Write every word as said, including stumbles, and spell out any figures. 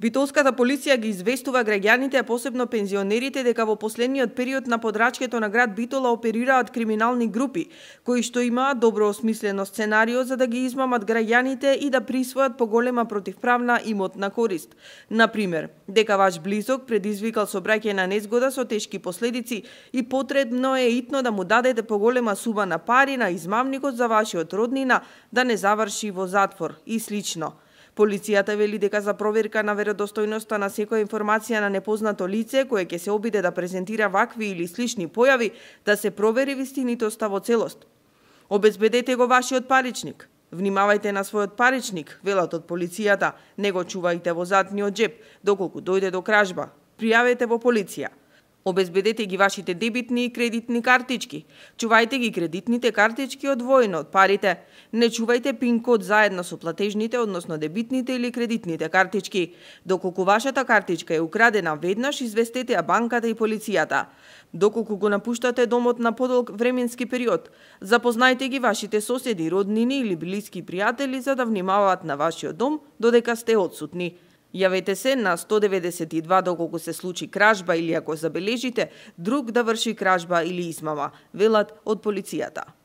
Битолската полиција ги известува граѓаните, а посебно пензионерите, дека во последниот период на подрачкето на град Битола оперираат криминални групи, кои што имаат добро осмислено сценарио за да ги измамат граѓаните и да присвојат поголема противправна имотна корист. Например, дека ваш близок предизвикал сообраќајна незгода со тешки последици и потребно е итно да му дадете поголема сума на пари на измамникот за вашиот роднина да не заврши во затвор и слично. Полицијата вели дека за проверка на веродостојноста на секоја информација на непознато лице кое ќе се обиде да презентира вакви или слични појави, да се провери вистинитоста во целост. Обезбедете го вашиот паричник. Внимавајте на својот паричник, велат од полицијата, не го чувајте во задниот џеп, доколку дојде до кражба. Пријавете во полиција. Обезбедете ги вашите дебитни и кредитни картички. Чувајте ги кредитните картички одвоено од парите. Не чувајте пин-код заедно со платежните, односно дебитните или кредитните картички. Доколку вашата картичка е украдена веднаш, известете ја банката и полицијата. Доколку го напуштате домот на подолг временски период, запознајте ги вашите соседи, роднини или блиски пријатели за да внимаваат на вашиот дом додека сте одсутни. Јавете се на сто деветдесет и два доколку се случи кражба или ако забележите друг да врши кражба или измама, велат од полицијата.